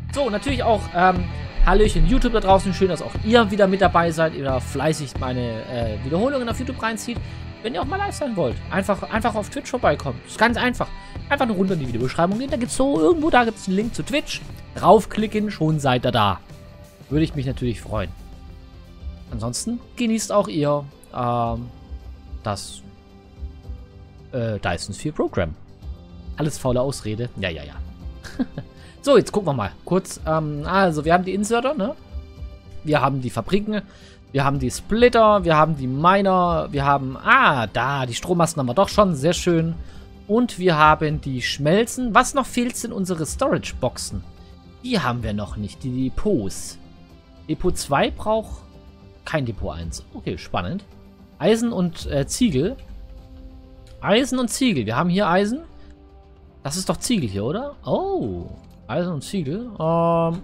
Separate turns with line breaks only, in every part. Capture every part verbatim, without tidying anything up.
So, natürlich auch, ähm, Hallöchen YouTube da draußen. Schön, dass auch ihr wieder mit dabei seid. Ihr da fleißig meine äh, Wiederholungen auf YouTube reinzieht. Wenn ihr auch mal live sein wollt, einfach, einfach auf Twitch vorbeikommen. Das ist ganz einfach. Einfach eine Runde in die Videobeschreibung gehen. Da gibt es so, irgendwo da gibt es einen Link zu Twitch. Draufklicken, schon seid ihr da. Würde ich mich natürlich freuen. Ansonsten genießt auch ihr ähm, das äh, Dyson Sphere Program. Alles faule Ausrede. Ja, ja, ja. So, jetzt gucken wir mal kurz. Ähm, also, wir haben die Inserter, ne? Wir haben die Fabriken. Wir haben die Splitter. Wir haben die Miner. Wir haben... Ah, da. Die Strommasten haben wir doch schon. Sehr schön. Und wir haben die Schmelzen. Was noch fehlt, sind unsere Storage-Boxen. Die haben wir noch nicht. Die Depots. Depot zwei braucht kein Depot eins. Okay, spannend. Eisen und äh, Ziegel. Eisen und Ziegel. Wir haben hier Eisen. Das ist doch Ziegel hier, oder? Oh. Eisen und Ziegel. Ähm.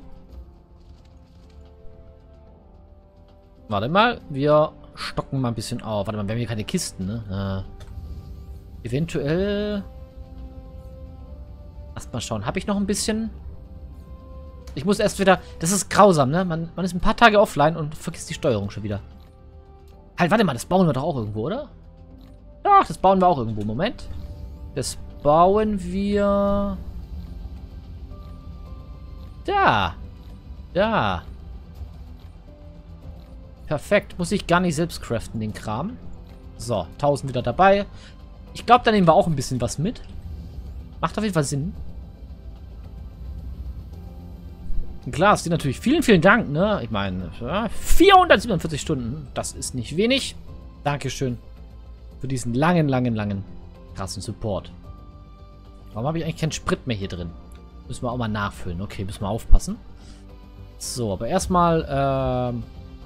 Warte mal. Wir stocken mal ein bisschen auf. Warte mal, wir haben hier keine Kisten, ne? Äh. Eventuell. Erst mal schauen. Habe ich noch ein bisschen? Ich muss erst wieder... Das ist grausam, ne? Man, man ist ein paar Tage offline und vergisst die Steuerung schon wieder. Halt, warte mal. Das bauen wir doch auch irgendwo, oder? Doch, das bauen wir auch irgendwo. Moment. Das bauen wir... Da. Da. Perfekt. Muss ich gar nicht selbst craften, den Kram. So, tausend wieder dabei. Ich glaube, da nehmen wir auch ein bisschen was mit. Macht auf jeden Fall Sinn. Klar, es steht natürlich vielen, vielen Dank, ne? Ich meine, ja, vierhundertsiebenundvierzig Stunden. Das ist nicht wenig. Dankeschön für diesen langen, langen, langen, krassen Support. Warum habe ich eigentlich keinen Sprit mehr hier drin? Müssen wir auch mal nachfüllen. Okay, müssen wir aufpassen. So, aber erstmal, ähm...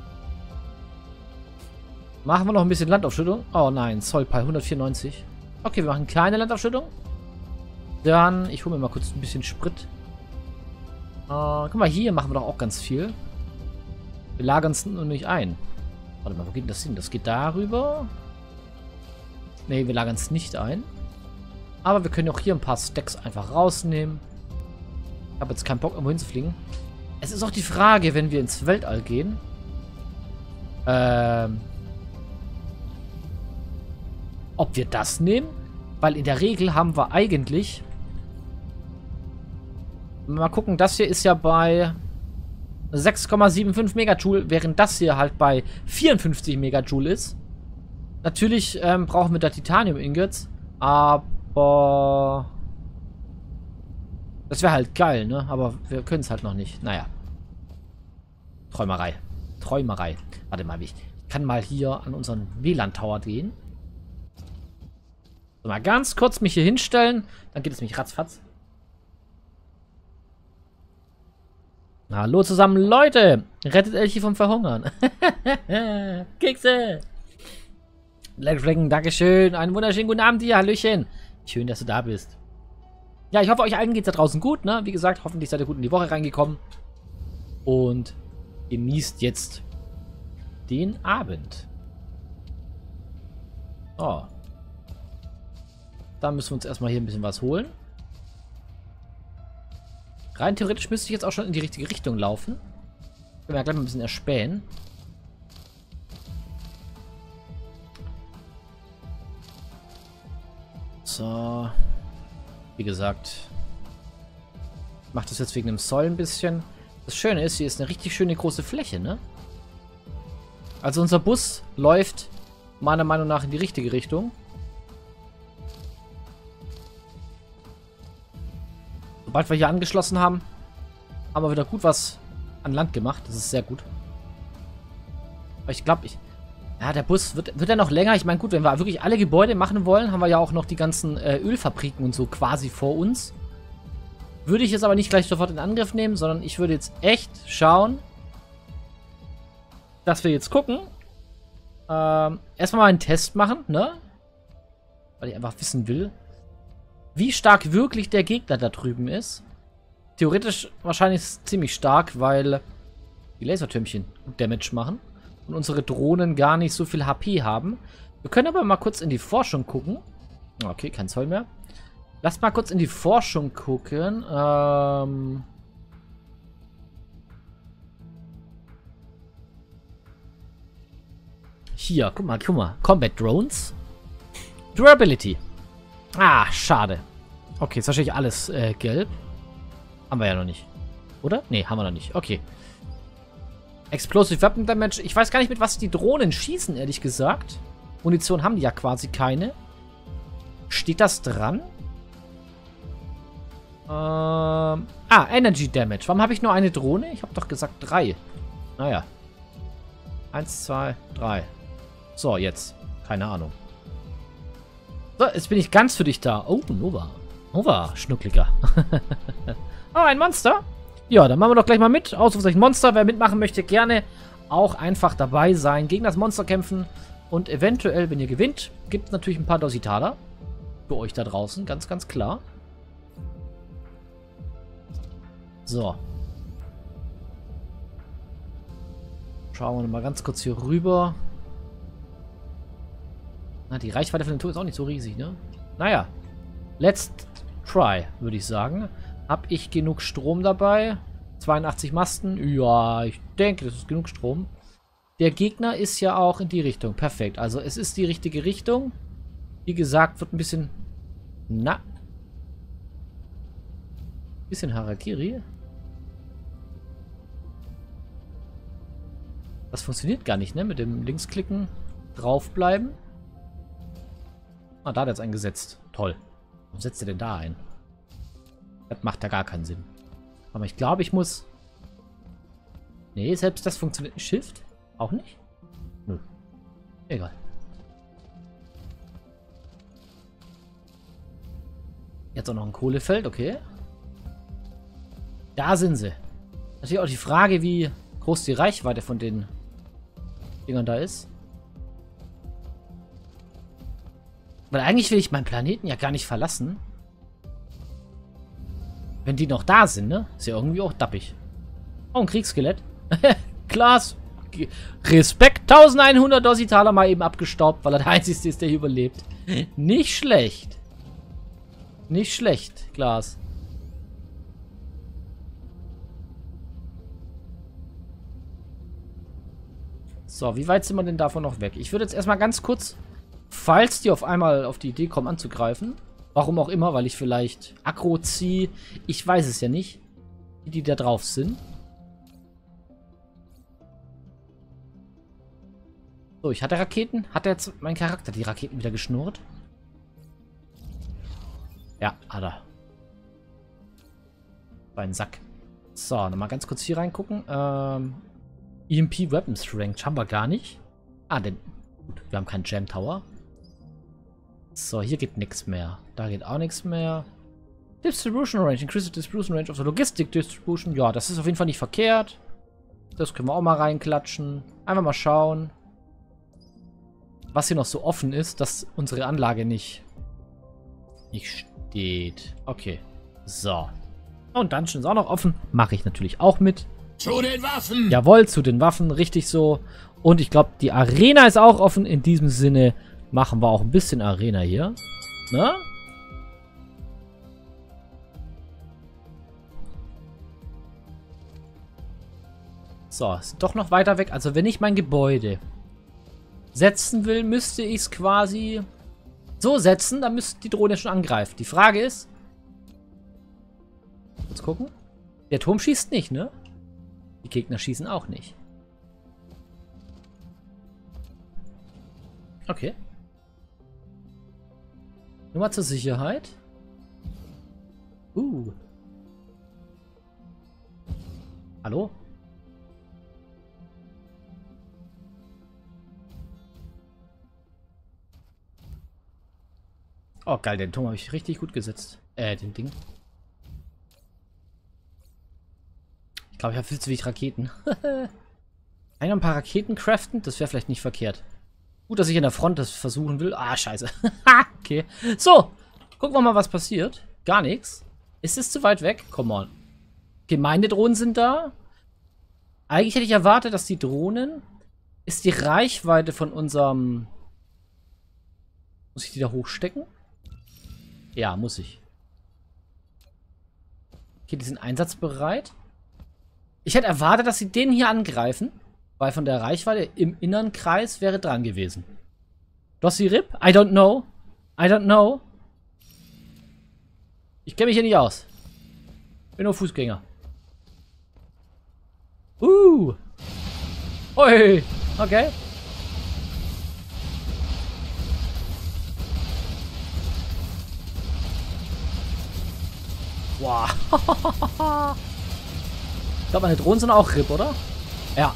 machen wir noch ein bisschen Landaufschüttung. Oh nein, Zollpal hundertvierundneunzig. Okay, wir machen eine kleine Landaufschüttung. Dann, ich hole mir mal kurz ein bisschen Sprit. Uh, guck mal, hier machen wir doch auch ganz viel. Wir lagern es nur nicht ein. Warte mal, wo geht das hin? Das geht darüber. Ne, wir lagern es nicht ein. Aber wir können auch hier ein paar Stacks einfach rausnehmen. Ich habe jetzt keinen Bock, irgendwo hinzufliegen. Es ist auch die Frage, wenn wir ins Weltall gehen. Ähm. Ob wir das nehmen? Weil in der Regel haben wir eigentlich... Mal gucken, das hier ist ja bei sechs Komma fünfundsiebzig Megajoule, während das hier halt bei vierundfünfzig Megajoule ist. Natürlich ähm, brauchen wir da Titanium-Ingots, aber das wäre halt geil, ne? Aber wir können es halt noch nicht. Naja. Träumerei. Träumerei. Warte mal, ich kann mal hier an unseren W LAN-Tower gehen. So, mal ganz kurz mich hier hinstellen, dann geht es mich ratzfatz. Hallo zusammen, Leute! Rettet Elchi vom Verhungern. Kekse! Black Dragon, Dankeschön. Einen wunderschönen guten Abend dir, Hallöchen. Schön, dass du da bist. Ja, ich hoffe, euch allen geht es da draußen gut, ne? Wie gesagt, hoffentlich seid ihr gut in die Woche reingekommen. Und genießt jetzt den Abend. Oh. Da müssen wir uns erstmal hier ein bisschen was holen. Rein theoretisch müsste ich jetzt auch schon in die richtige Richtung laufen. Können wir ja gleich mal ein bisschen erspähen. So. Wie gesagt. Ich mache das jetzt wegen dem Soll ein bisschen. Das Schöne ist, hier ist eine richtig schöne große Fläche, ne? Also unser Bus läuft meiner Meinung nach in die richtige Richtung. Sobald wir hier angeschlossen haben, haben wir wieder gut was an Land gemacht. Das ist sehr gut. Aber ich glaube, ich... Ja, der Bus wird, wird ja noch länger. Ich meine, gut, wenn wir wirklich alle Gebäude machen wollen, haben wir ja auch noch die ganzen äh, Ölfabriken und so quasi vor uns. Würde ich jetzt aber nicht gleich sofort in Angriff nehmen, sondern ich würde jetzt echt schauen, dass wir jetzt gucken. Ähm, erstmal mal einen Test machen, ne? Weil ich einfach wissen will, wie stark wirklich der Gegner da drüben ist. Theoretisch wahrscheinlich ziemlich stark, weil die Lasertürmchen gut Damage machen und unsere Drohnen gar nicht so viel H P haben. Wir können aber mal kurz in die Forschung gucken. Okay, kein Zoll mehr. Lasst mal kurz in die Forschung gucken. Ähm hier, guck mal, guck mal. Combat Drones. Durability. Ah, schade. Okay, ist wahrscheinlich alles äh, gelb. Haben wir ja noch nicht. Oder? Nee, haben wir noch nicht. Okay. Explosive Weapon Damage. Ich weiß gar nicht, mit was die Drohnen schießen, ehrlich gesagt. Munition haben die ja quasi keine. Steht das dran? Ähm, ah, Energy Damage. Warum habe ich nur eine Drohne? Ich habe doch gesagt drei. Naja. Eins, zwei, drei. So, jetzt. Keine Ahnung. So, jetzt bin ich ganz für dich da. Oh, Nova. Nova, Schnuckliger. Oh, ein Monster? Ja, dann machen wir doch gleich mal mit. Ausrufezeichen Monster. Wer mitmachen möchte, gerne auch einfach dabei sein. Gegen das Monster kämpfen. Und eventuell, wenn ihr gewinnt, gibt es natürlich ein paar Dositaler. Für euch da draußen. Ganz, ganz klar. So. Schauen wir mal ganz kurz hier rüber. Na, die Reichweite von dem Turm ist auch nicht so riesig, ne? Naja. Let's try, würde ich sagen. Hab ich genug Strom dabei? zweiundachtzig Masten? Ja, ich denke, das ist genug Strom. Der Gegner ist ja auch in die Richtung. Perfekt. Also es ist die richtige Richtung. Wie gesagt, wird ein bisschen... Na. Bisschen Harakiri. Das funktioniert gar nicht, ne? Mit dem Linksklicken draufbleiben. Ah, da hat er jetzt eingesetzt. Toll. Warum setzt er denn da ein? Das macht ja gar keinen Sinn. Aber ich glaube, ich muss... Nee, selbst das funktioniert nicht. Shift? Auch nicht? Nö. Egal. Jetzt auch noch ein Kohlefeld, okay. Da sind sie. Natürlich auch die Frage, wie groß die Reichweite von den Dingern da ist. Weil eigentlich will ich meinen Planeten ja gar nicht verlassen. Wenn die noch da sind, ne? Ist ja irgendwie auch dappig. Oh, ein Kriegsskelett. Klaas. Respekt. eintausendeinhundert Dositaler mal eben abgestaubt, weil er der Einzige ist, der hier überlebt. Nicht schlecht. Nicht schlecht, Klaas. So, wie weit sind wir denn davon noch weg? Ich würde jetzt erstmal ganz kurz, falls die auf einmal auf die Idee kommen anzugreifen, warum auch immer, weil ich vielleicht Aggro ziehe, ich weiß es ja nicht, wie die da drauf sind. So, ich hatte Raketen. Hat jetzt mein Charakter die Raketen wieder geschnurrt? Ja, hat er. War ein Sack. So, nochmal ganz kurz hier reingucken. Ähm, E M P Weapon Strength haben wir gar nicht. Ah, denn gut, wir haben keinen Jam Tower. So, hier geht nichts mehr. Da geht auch nichts mehr. Distribution Range. Increase the Distribution Range of the Logistic Distribution. Ja, das ist auf jeden Fall nicht verkehrt. Das können wir auch mal reinklatschen. Einfach mal schauen, was hier noch so offen ist, dass unsere Anlage nicht, nicht steht. Okay. So. Und Dungeon ist auch noch offen. Mache ich natürlich auch mit.
Zu den Waffen!
Jawohl, zu den Waffen. Richtig so. Und ich glaube, die Arena ist auch offen. In diesem Sinne machen wir auch ein bisschen Arena hier. Ne? So, ist doch noch weiter weg. Also wenn ich mein Gebäude setzen will, müsste ich es quasi so setzen, dann müsste die Drohne schon angreifen. Die Frage ist, kurz gucken, der Turm schießt nicht, ne? Die Gegner schießen auch nicht. Okay. Nur mal zur Sicherheit. Uh. Hallo? Oh, geil, den Turm habe ich richtig gut gesetzt. Äh, den Ding. Ich glaube, ich habe viel zu wenig Raketen. Einer ein paar Raketen craften, das wäre vielleicht nicht verkehrt. Gut, dass ich in der Front das versuchen will. Ah, scheiße. Okay. So, gucken wir mal, was passiert. Gar nichts. Ist es zu weit weg? Come on. Gemeindedrohnen sind da. Eigentlich hätte ich erwartet, dass die Drohnen... Ist die Reichweite von unserem... Muss ich die da hochstecken? Ja, muss ich. Okay, die sind einsatzbereit. Ich hätte erwartet, dass sie den hier angreifen. Weil von der Reichweite im inneren Kreis wäre dran gewesen. Dossi Rip? I don't know. I don't know. Ich kenne mich hier nicht aus. Bin nur Fußgänger. Uh. Ui. Okay. Wow. Ich glaube, meine Drohnen sind auch R I P, oder? Ja.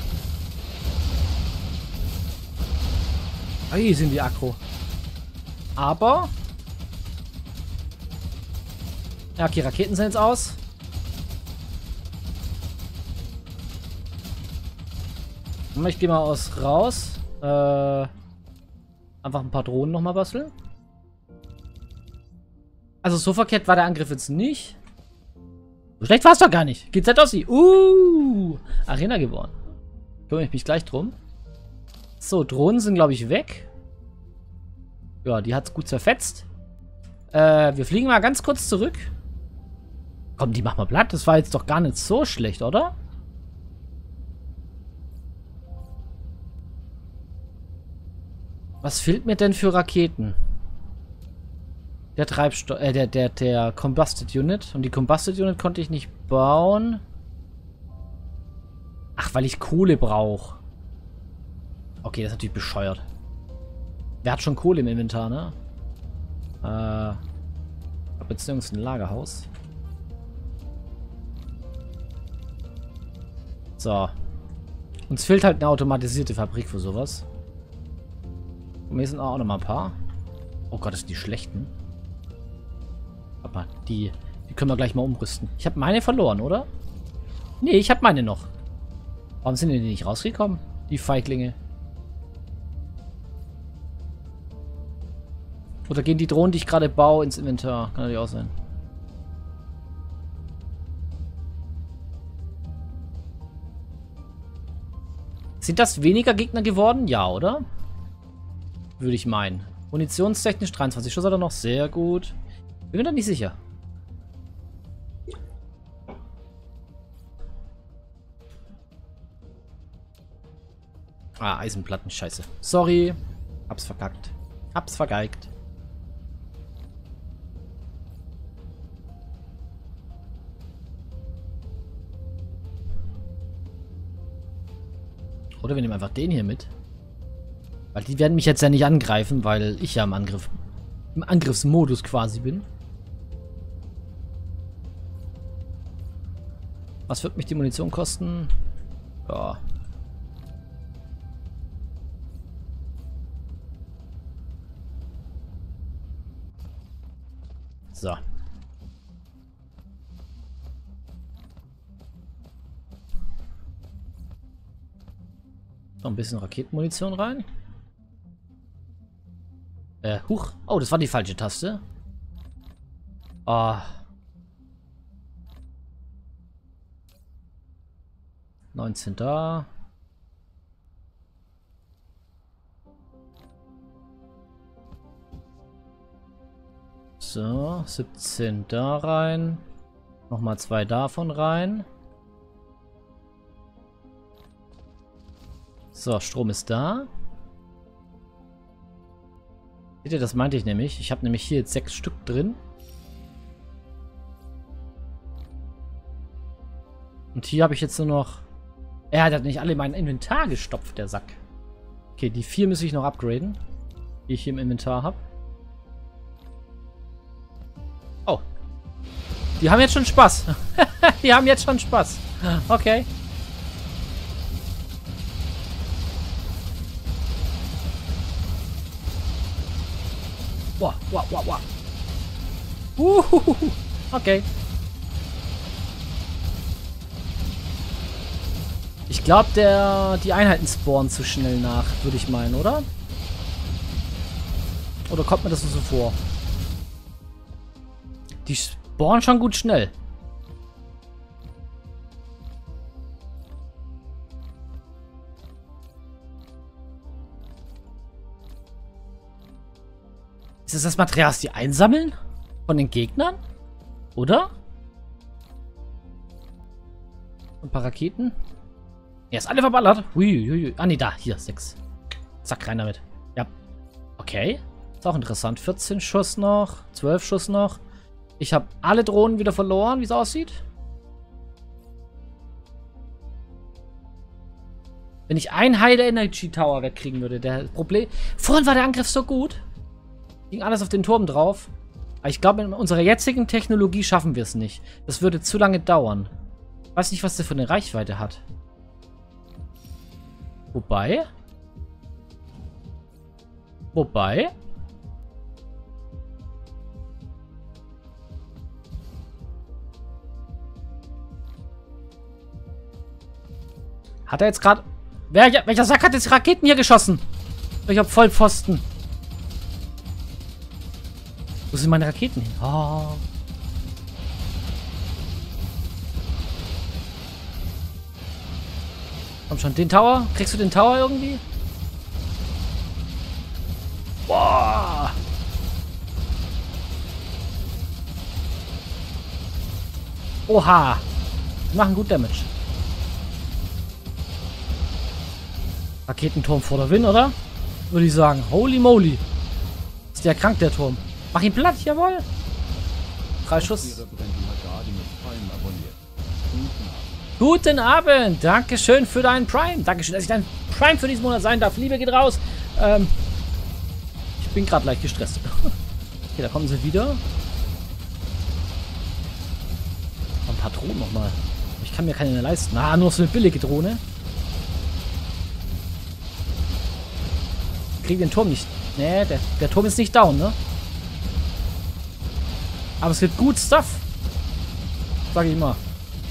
Ui, sind die aggro. Aber... Ja, okay, Raketen sind jetzt aus. Ich gehe mal aus raus. Äh, einfach ein paar Drohnen nochmal basteln. Also so verkehrt war der Angriff jetzt nicht. So schlecht war es doch gar nicht. G Z Ossi. Uh, Arena gewonnen. Kümmere ich mich gleich drum. So, Drohnen sind, glaube ich, weg. Ja, die hat es gut zerfetzt. Äh, wir fliegen mal ganz kurz zurück. Komm, die machen wir platt. Das war jetzt doch gar nicht so schlecht, oder? Was fehlt mir denn für Raketen? Der Treibstoff, äh, der, der, der Combusted Unit. Und die Combusted Unit konnte ich nicht bauen. Ach, weil ich Kohle brauche. Okay, das ist natürlich bescheuert. Wer hat schon Kohle im Inventar, ne? Äh, beziehungsweise ein Lagerhaus. So. Uns fehlt halt eine automatisierte Fabrik für sowas. Und hier sind auch noch mal ein paar. Oh Gott, das sind die schlechten. Aber die, die können wir gleich mal umrüsten. Ich habe meine verloren, oder? Nee, ich habe meine noch. Warum sind die nicht rausgekommen? Die Feiglinge. Oder gehen die Drohnen, die ich gerade baue, ins Inventar? Kann natürlich auch sein. Sind das weniger Gegner geworden? Ja, oder? Würde ich meinen. Munitionstechnisch dreiundzwanzig Schuss hat er noch. Sehr gut. Bin mir da nicht sicher. Ah, Eisenplatten. Scheiße. Sorry. Hab's verkackt. Hab's vergeigt. Oder wir nehmen einfach den hier mit. Weil die werden mich jetzt ja nicht angreifen, weil ich ja im Angriff, im Angriffsmodus quasi bin. Was wird mich die Munition kosten? Ja. So. Noch ein bisschen Raketenmunition rein. Äh, huch. Oh, das war die falsche Taste. Ah. neunzehn da. So, siebzehn da rein. Nochmal zwei davon rein. So, Strom ist da. Seht ihr, das meinte ich nämlich. Ich habe nämlich hier jetzt sechs Stück drin. Und hier habe ich jetzt nur noch... Er hat nicht alle in mein Inventar gestopft, der Sack. Okay, die vier muss ich noch upgraden, die ich hier im Inventar habe. Oh. Die haben jetzt schon Spaß. Die haben jetzt schon Spaß. Okay. Wow, wow, wow, wow. Uhuhu. Okay. Ich glaube, der die Einheiten spawnen zu schnell nach, würde ich meinen, oder? Oder kommt mir das so vor? Die spawnen schon gut schnell. Ist das das Material, das die einsammeln? Von den Gegnern? Oder? Ein paar Raketen? Er ist alle verballert. Hui, hui, hui. Ah, nee, da. Hier, sechs. Zack, rein damit. Ja. Okay. Ist auch interessant. vierzehn Schuss noch. zwölf Schuss noch. Ich habe alle Drohnen wieder verloren, wie es aussieht. Wenn ich ein High Energy Tower wegkriegen würde, der Problem... Vorhin war der Angriff so gut. Ging alles auf den Turm drauf. Aber ich glaube, mit unserer jetzigen Technologie schaffen wir es nicht. Das würde zu lange dauern. Ich weiß nicht, was der für eine Reichweite hat. Wobei... Wobei... Hat er jetzt gerade... Wer, welcher Sack hat jetzt Raketen hier geschossen? Ich hab Vollpfosten. Wo sind meine Raketen hin? Oh. Komm schon, den Tower? Kriegst du den Tower irgendwie? Boah. Oha. Die machen gut Damage. Raketenturm vor der Win, oder? Würde ich sagen. Holy moly. Ist der krank, der Turm. Mach ihn platt, jawohl. Drei Schuss. Guten Abend. Dankeschön für deinen Prime. Dankeschön, dass ich dein Prime für diesen Monat sein darf. Liebe geht raus. Ähm, ich bin gerade leicht gestresst. Okay, da kommen sie wieder. Ein paar Drohnen nochmal. Ich kann mir keine leisten. Ah, nur so eine billige Drohne. Ich krieg den Turm nicht. Nee, der, der Turm ist nicht down, ne? Aber es gibt gut Stuff. Sag ich mal.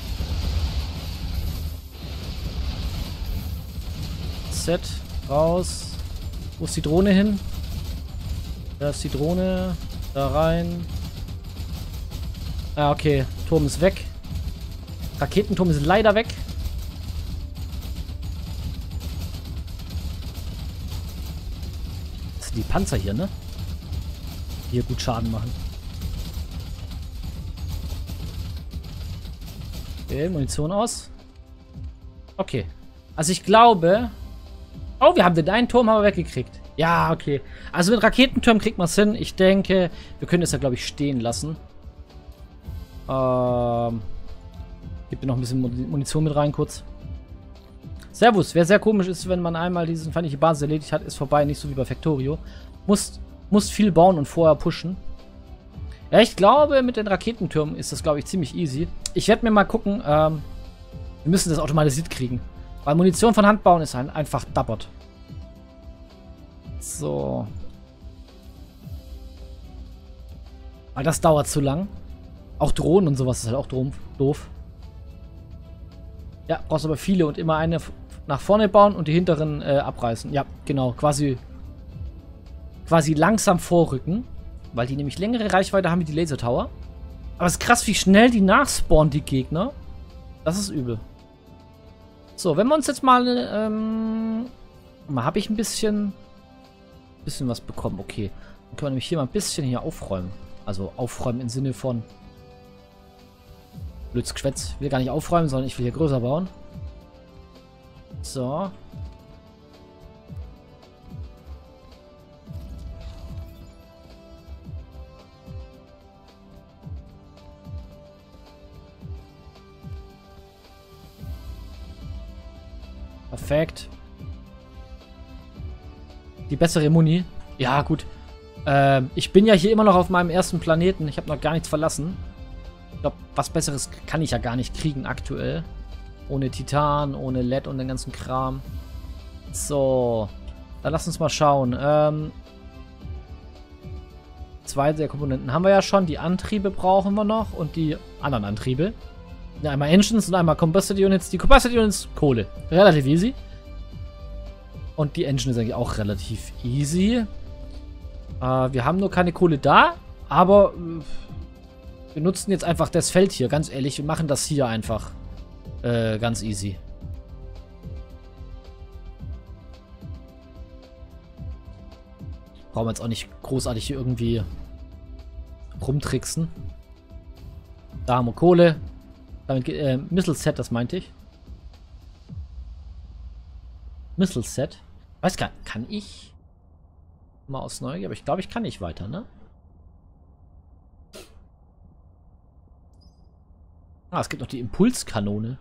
Set. Raus. Wo ist die Drohne hin? Da ist die Drohne. Da rein. Ah, okay. Turm ist weg. Raketenturm ist leider weg. Das sind die Panzer hier, ne? Die hier gut Schaden machen. Okay, Munition aus. Okay. Also ich glaube... Oh, wir haben den einen Turm aber weggekriegt. Ja, okay. Also mit Raketenturm kriegt man es hin. Ich denke, wir können es ja, glaube ich, stehen lassen. Ähm... Gib mir noch ein bisschen Munition mit rein, kurz. Servus. Wer sehr komisch ist, wenn man einmal diesen feindliche Basis erledigt hat, ist vorbei. Nicht so wie bei Factorio. Muss, muss viel bauen und vorher pushen. Ja, ich glaube, mit den Raketentürmen ist das, glaube ich, ziemlich easy. Ich werde mir mal gucken. Ähm, wir müssen das automatisiert kriegen. Weil Munition von Hand bauen ist halt einfach dappert. So. Weil das dauert zu lang. Auch Drohnen und sowas ist halt auch doof. Ja, brauchst aber viele und immer eine nach vorne bauen und die hinteren äh, abreißen. Ja, genau. Quasi, quasi langsam vorrücken. Weil die nämlich längere Reichweite haben wie die Laser Tower. Aber es ist krass, wie schnell die nachspawnen, die Gegner. Das ist übel. So, wenn wir uns jetzt mal... Ähm, mal habe ich ein bisschen... bisschen was bekommen. Okay. Dann können wir nämlich hier mal ein bisschen hier aufräumen. Also aufräumen im Sinne von... Blöds Geschwätz. Ich will gar nicht aufräumen, sondern ich will hier größer bauen. So. Perfekt. Die bessere Muni. Ja, gut. Ähm, ich bin ja hier immer noch auf meinem ersten Planeten. Ich habe noch gar nichts verlassen. Ich glaube, was Besseres kann ich ja gar nicht kriegen aktuell. Ohne Titan, ohne L E D und den ganzen Kram. So. Dann lass uns mal schauen. Ähm, zwei der Komponenten haben wir ja schon. Die Antriebe brauchen wir noch. Und die anderen Antriebe. Ja, einmal Engines und einmal Combusted Units. Die Combusted Units, Kohle. Relativ easy. Und die Engine ist eigentlich auch relativ easy. Äh, wir haben nur keine Kohle da. Aber... Äh, wir nutzen jetzt einfach das Feld hier, ganz ehrlich. Wir machen das hier einfach. Äh, ganz easy. Brauchen wir jetzt auch nicht großartig hier irgendwie rumtricksen. Da haben wir Kohle. Damit, äh, Missile Set, das meinte ich. Missile Set. Weiß gar nicht, kann ich mal aus Neugier, aber ich glaube, ich kann nicht weiter, ne? Ah, es gibt noch die Impulskanone.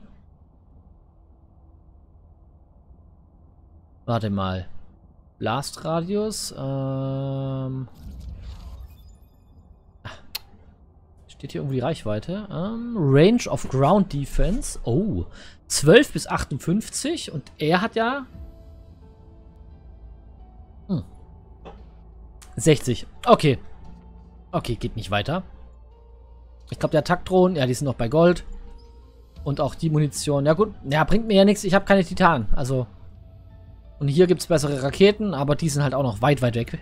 Warte mal. Blastradius. Ähm. Steht hier irgendwie Reichweite. Ähm, Range of Ground Defense. Oh. zwölf bis achtundfünfzig. Und er hat ja. Hm. sechzig. Okay. Okay, geht nicht weiter. Ich glaube, der Attack-Drohnen, ja, die sind noch bei Gold. Und auch die Munition. Ja gut, ja, bringt mir ja nichts. Ich habe keine Titan. Also. Und hier gibt es bessere Raketen, aber die sind halt auch noch weit, weit weg.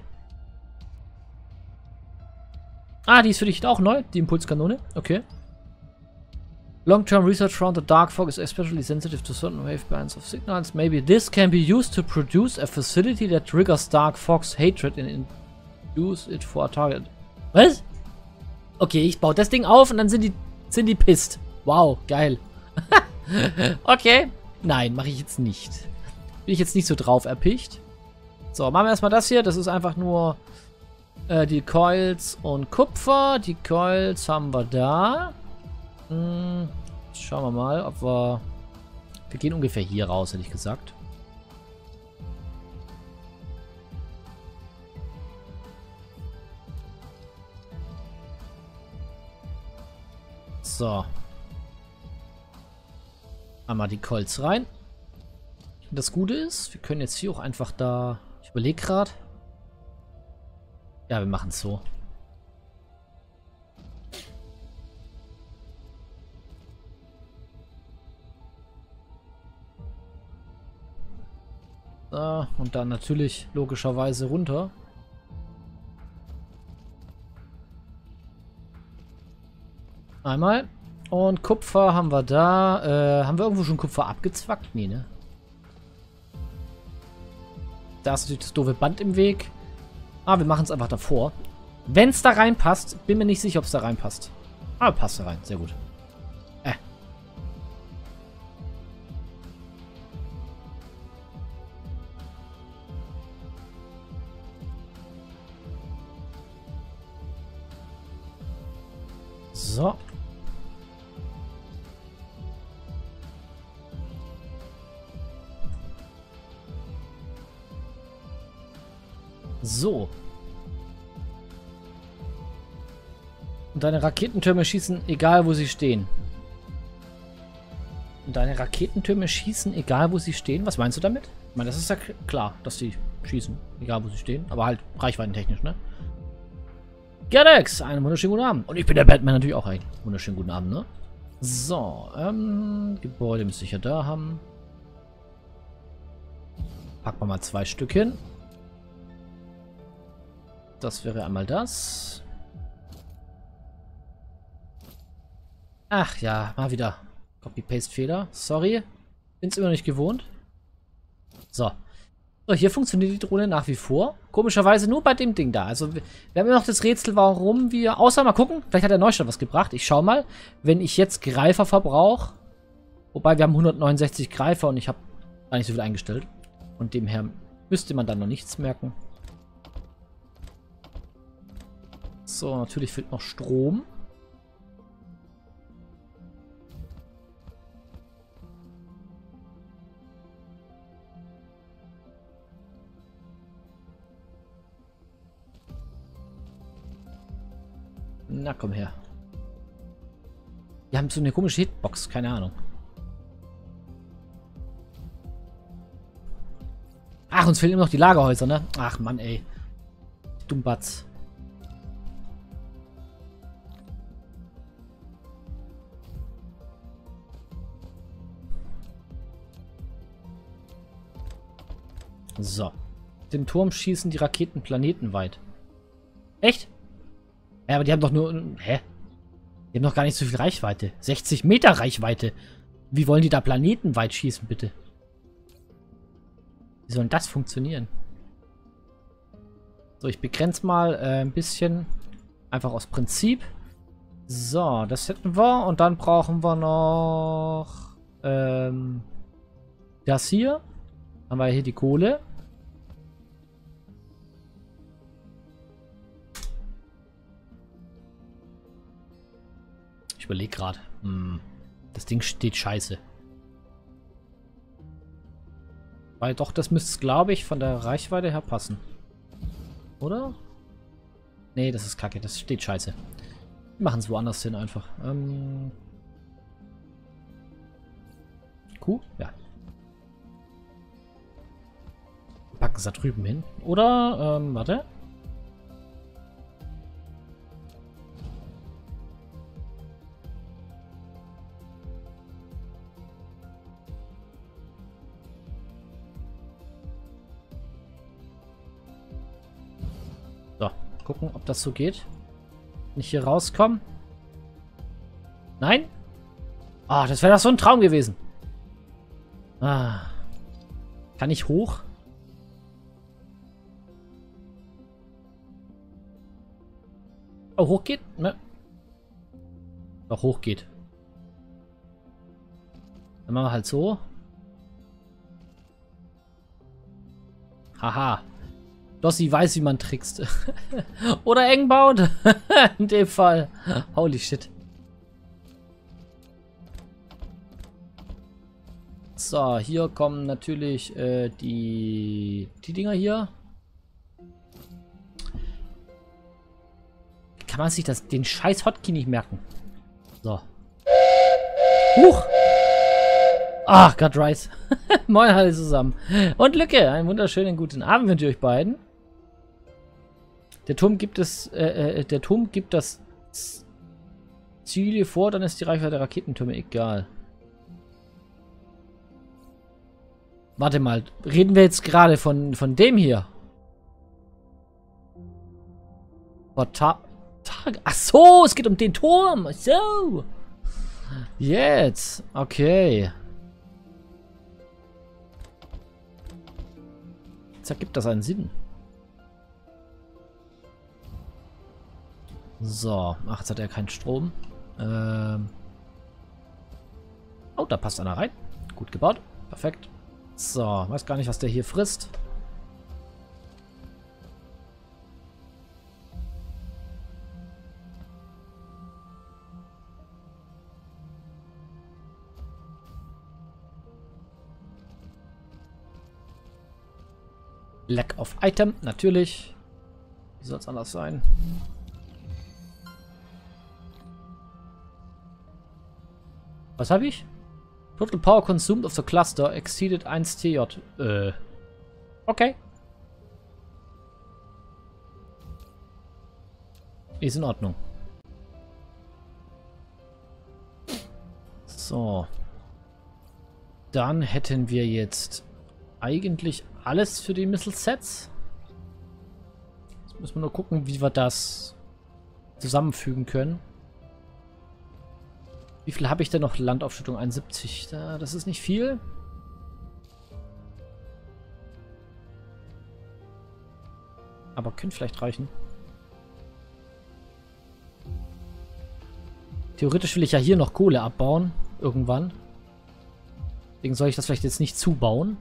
Ah, die ist für dich auch neu, die Impulskanone. Okay. Long-term research around the dark fog is especially sensitive to certain wave bands of signals. Maybe this can be used to produce a facility that triggers dark fog's hatred and induce it for a target. Was? Okay, ich baue das Ding auf und dann sind die, sind die pisst. Wow, geil. Okay. Nein, mache ich jetzt nicht. Bin ich jetzt nicht so drauf erpicht. So, machen wir erstmal das hier. Das ist einfach nur äh, die Coils und Kupfer. Die Coils haben wir da. Hm, schauen wir mal, ob wir... Wir gehen ungefähr hier raus, hätte ich gesagt. So. Einmal die Colts rein. Und das Gute ist, wir können jetzt hier auch einfach da... Ich überlege gerade. Ja, wir machen es so. So, und dann natürlich logischerweise runter. Einmal. Und Kupfer haben wir da. Äh, haben wir irgendwo schon Kupfer abgezwackt? Nee, ne? Da ist natürlich das doofe Band im Weg. Ah, wir machen es einfach davor. Wenn es da reinpasst, bin mir nicht sicher, ob es da reinpasst. Ah, passt da rein. Sehr gut. Äh. So. So. Und deine Raketentürme schießen, egal wo sie stehen. Und deine Raketentürme schießen, egal wo sie stehen? Was meinst du damit? Ich meine, das ist ja klar, dass sie schießen, egal wo sie stehen. Aber halt reichweitentechnisch, ne? Gerdex, einen wunderschönen guten Abend. Und ich bin der Batman natürlich auch ein wunderschönen guten Abend, ne? So, ähm, Gebäude müsste ich ja da haben. Packen wir mal zwei Stück hin. Das wäre einmal das. Ach ja, mal wieder Copy-Paste-Fehler. Sorry. Bin's immer nicht gewohnt. So. So, hier funktioniert die Drohne nach wie vor. Komischerweise nur bei dem Ding da. Also, wir, wir haben immer noch das Rätsel, warum wir... Außer mal gucken, vielleicht hat der Neustart was gebracht. Ich schau mal, wenn ich jetzt Greifer verbrauche. Wobei, wir haben hundertneunundsechzig Greifer und ich habe gar nicht so viel eingestellt. Und demher müsste man dann noch nichts merken. So, natürlich fehlt noch Strom. Na, komm her. Wir haben so eine komische Hitbox, keine Ahnung. Ach, uns fehlen immer noch die Lagerhäuser, ne? Ach, Mann, ey. Dummbatz. So. Den Turm schießen die Raketen planetenweit. Echt? Ja, aber die haben doch nur... Hä? Die haben doch gar nicht so viel Reichweite. sechzig Meter Reichweite. Wie wollen die da planetenweit schießen, bitte? Wie soll denn das funktionieren? So, ich begrenze mal äh, ein bisschen. Einfach aus Prinzip. So, das hätten wir. Und dann brauchen wir noch... Ähm, das hier. Haben wir hier die Kohle. Ich überlege gerade. Hm, das Ding steht scheiße. Weil doch, das müsste es, glaube ich, von der Reichweite her passen. Oder? Nee, das ist kacke. Das steht scheiße. Wir machen es woanders hin einfach. Ähm... Kuh? Ja. Packen es da drüben hin. Oder, ähm, warte. So, gucken, ob das so geht. Wenn ich hier rauskomme. Nein? Ah, oh, das wäre doch so ein Traum gewesen. Ah. Kann ich hoch? Oh, hoch geht? Ne. Doch, hoch geht. Dann machen wir halt so. Haha. Dossi weiß, wie man trickst. Oder eng baut. In dem Fall. Holy shit. So, hier kommen natürlich äh, die, die Dinger hier. Kann man sich das, den scheiß Hotkey nicht merken? So. Huch! Ach, Gott, Rice. Moin alle zusammen. Und Lücke, einen wunderschönen guten Abend wünsche ich euch beiden. Der Turm gibt es, äh, äh, der Turm gibt das Ziel vor, dann ist die Reichweite der Raketentürme egal. Warte mal, reden wir jetzt gerade von, von dem hier? Vor Ta Tag. Ach so, es geht um den Turm. So. Jetzt. Okay. Jetzt ergibt das einen Sinn. So. Ach, jetzt hat er keinen Strom. Ähm. Oh, da passt einer rein. Gut gebaut. Perfekt. So, weiß gar nicht, was der hier frisst. Lack of Item, natürlich. Wie soll es anders sein? Was habe ich? Total Power consumed of the cluster exceeded eins T J. Äh. Okay. Ist in Ordnung. So. Dann hätten wir jetzt eigentlich alles für die Missile-Sets. Jetzt müssen wir nur gucken, wie wir das zusammenfügen können. Wie viel habe ich denn noch? Landaufschüttung einundsiebzig. Da, das ist nicht viel. Aber könnte vielleicht reichen. Theoretisch will ich ja hier noch Kohle abbauen. Irgendwann. Deswegen soll ich das vielleicht jetzt nicht zubauen.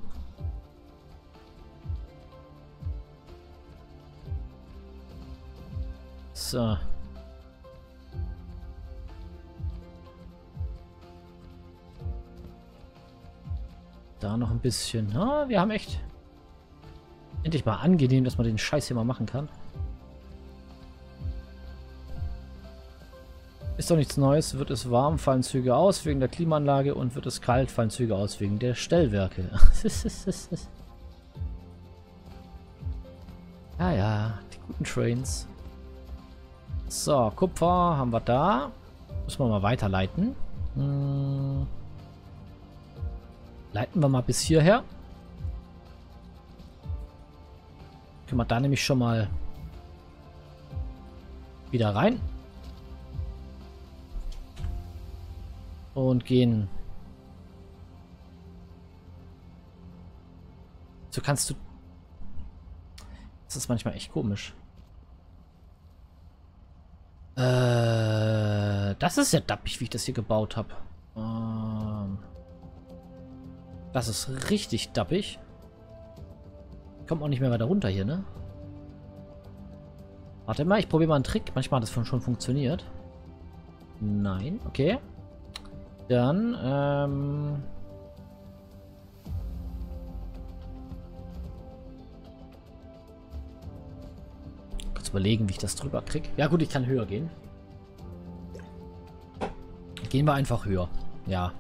So. Da noch ein bisschen. Ah, wir haben echt endlich mal angenehm, dass man den Scheiß hier mal machen kann. Ist doch nichts Neues. Wird es warm, fallen Züge aus wegen der Klimaanlage und wird es kalt, fallen Züge aus wegen der Stellwerke. Ja, ja, die guten Trains. So, Kupfer haben wir da. Müssen wir mal weiterleiten. Hm. Leiten wir mal bis hierher. Können wir da nämlich schon mal wieder rein. Und gehen. So kannst du... Das ist manchmal echt komisch. Äh, das ist ja dappig, wie ich das hier gebaut habe. Ähm... Das ist richtig dappig. Kommt auch nicht mehr weiter runter hier, ne? Warte mal, ich probiere mal einen Trick. Manchmal hat das schon funktioniert. Nein, okay. Dann, ähm... kurz überlegen, wie ich das drüber kriege. Ja gut, ich kann höher gehen. Gehen wir einfach höher. Ja.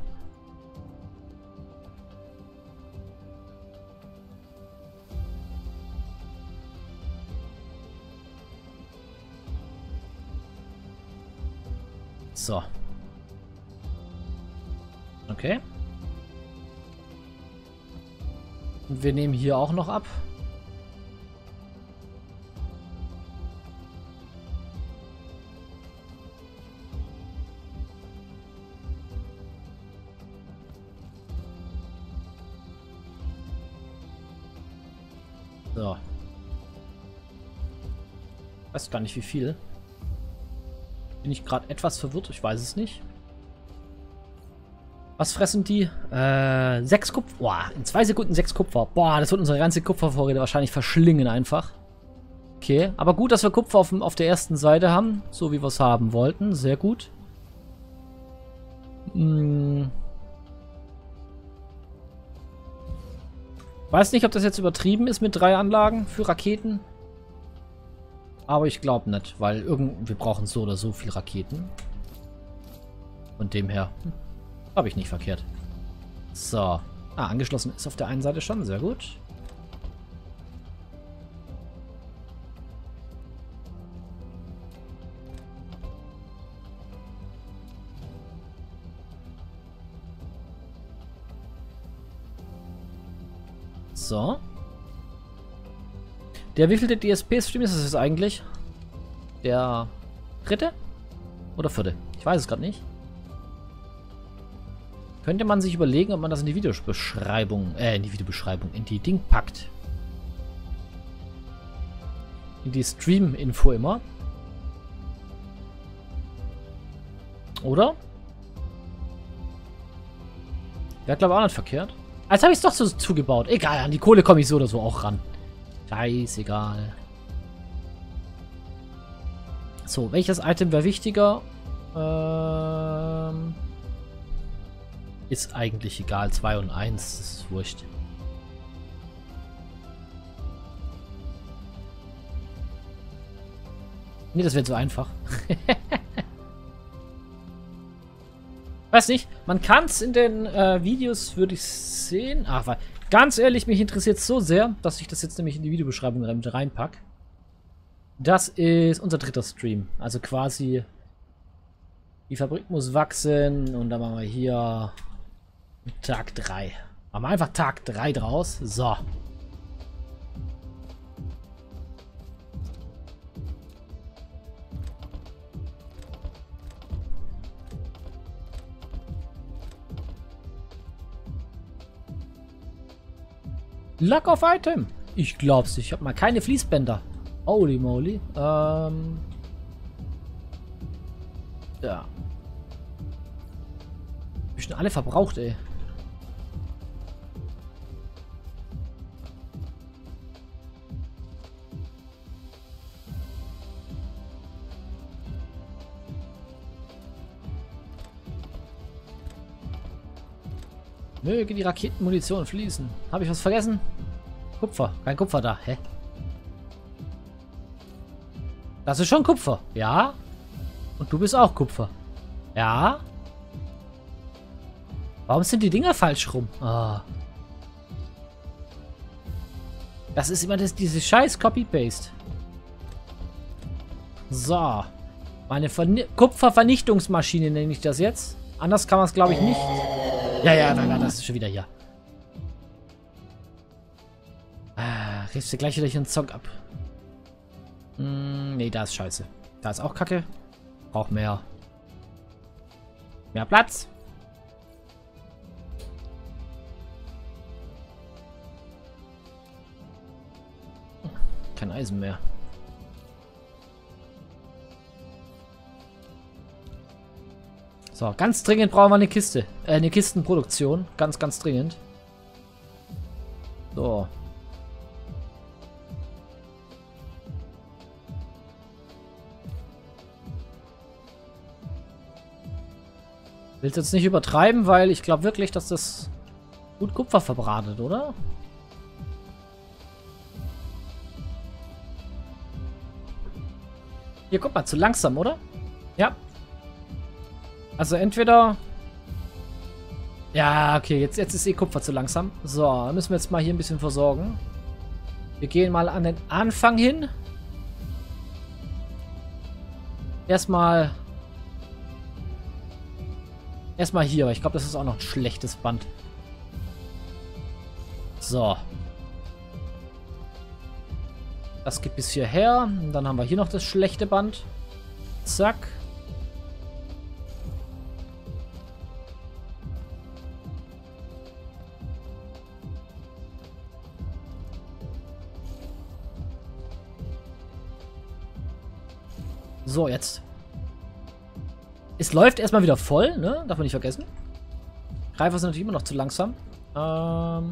So. Okay. Und wir nehmen hier auch noch ab. So. Weiß gar nicht, wie viel. Bin ich gerade etwas verwirrt? Ich weiß es nicht. Was fressen die? Äh, sechs Kupfer. Boah, in zwei Sekunden sechs Kupfer. Boah, das wird unsere ganze Kupfervorräte wahrscheinlich verschlingen einfach. Okay, aber gut, dass wir Kupfer auf, auf der ersten Seite haben. So wie wir es haben wollten. Sehr gut. Hm. Weiß nicht, ob das jetzt übertrieben ist mit drei Anlagen für Raketen. Aber ich glaube nicht, weil irgend wir brauchen so oder so viel Raketen. Von dem her hm, habe ich nicht verkehrt. So. Ah, angeschlossen ist auf der einen Seite schon. Sehr gut. So. Der wievielte D S P-Stream ist das jetzt eigentlich? Der dritte? Oder vierte? Ich weiß es gerade nicht. Könnte man sich überlegen, ob man das in die Videobeschreibung, äh, in die Videobeschreibung, in die Ding packt. In die Stream-Info immer. Oder? Wäre, glaube ich, auch nicht verkehrt. Als habe ich es doch so zugebaut. Egal, an die Kohle komme ich so oder so auch ran. Scheißegal. So, welches Item wäre wichtiger? Ähm, ist eigentlich egal. zwei und eins, das ist wurscht. Nee, das wäre zu einfach. Weiß nicht, man kann es in den äh, Videos, würde ich sehen. Ach, weil, ganz ehrlich, mich interessiert es so sehr, dass ich das jetzt nämlich in die Videobeschreibung reinpacke. Das ist unser dritter Stream. Also quasi, die Fabrik muss wachsen und dann machen wir hier Tag drei. Machen wir einfach Tag drei draus. So. Luck of Item. Ich glaub's, ich habe mal keine Fließbänder. Holy moly. Ähm. Ja. Hab ich schon alle verbraucht, ey. Möge die Raketenmunition fließen. Habe ich was vergessen? Kupfer. Kein Kupfer da. Hä? Das ist schon Kupfer. Ja. Und du bist auch Kupfer. Ja. Warum sind die Dinger falsch rum? Oh. Das ist immer das, diese scheiß Copy-Paste. So. Meine Verni- Kupfervernichtungsmaschine nenne ich das jetzt. Anders kann man es, glaube ich, nicht. Ja, ja, das ist schon wieder hier. Ah, riechst du gleich wieder hier einen Zock ab. Hm, nee, da ist scheiße. Da ist auch Kacke. Braucht mehr. Mehr Platz. Kein Eisen mehr. So, ganz dringend brauchen wir eine Kiste. Äh, eine Kistenproduktion. Ganz, ganz dringend. So. Willst jetzt nicht übertreiben, weil ich glaube wirklich, dass das gut Kupfer verbratet, oder? Hier, guck mal, zu langsam, oder? Ja. Also entweder... Ja, okay, jetzt, jetzt ist eh Kupfer zu langsam. So, dann müssen wir jetzt mal hier ein bisschen versorgen. Wir gehen mal an den Anfang hin. Erstmal... Erstmal hier, aber ich glaube, das ist auch noch ein schlechtes Band. So. Das geht bis hierher. Und dann haben wir hier noch das schlechte Band. Zack. So, jetzt. Es läuft erstmal wieder voll, ne? Darf man nicht vergessen. Greifer sind natürlich immer noch zu langsam. Ähm...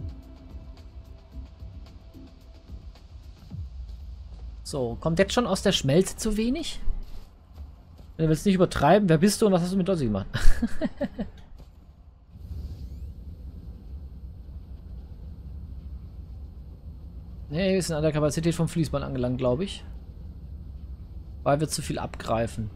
So, kommt jetzt schon aus der Schmelze zu wenig? Wenn du willst nicht übertreiben, wer bist du und was hast du mit Dossi gemacht? Ne, wir sind an der Kapazität vom Fließband angelangt, glaube ich. Weil wir zu viel abgreifen.